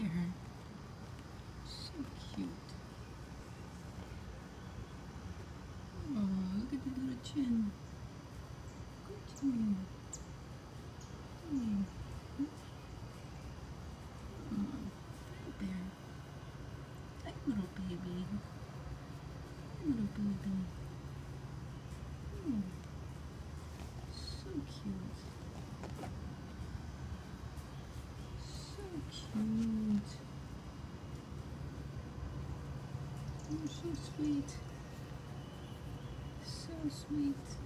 there. So cute. Oh, look at the little chin. Good to you. Hey. Oh, right there. Hey, little baby. Hey, little baby. Oh, so cute. So cute. Oh, so sweet. So sweet.